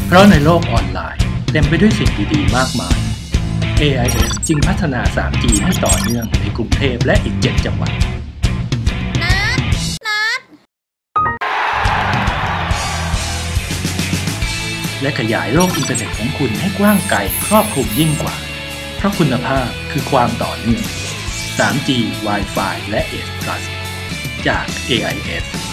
เพราะในโลกออนไลน์เต็มไปด้วยสิ่งดีๆมากมาย AIS จึงพัฒนา 3G ให้ต่อเนื่องในกรุงเทพและอีก 7 จังหวัดและขยายโลกอินเทอร์เน็ตของคุณให้กว้างไกลครอบคลุมยิ่งกว่าเพราะคุณภาพคือความต่อเนื่อง 3G Wi-Fi และ Edge Plus จาก AIS